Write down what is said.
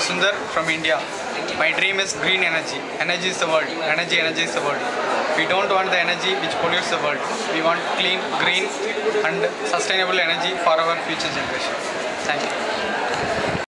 Sundar from India. My dream is green energy. Energy is the world. Energy is the world. We don't want the energy which pollutes the world. We want clean, green and sustainable energy for our future generation. Thank you.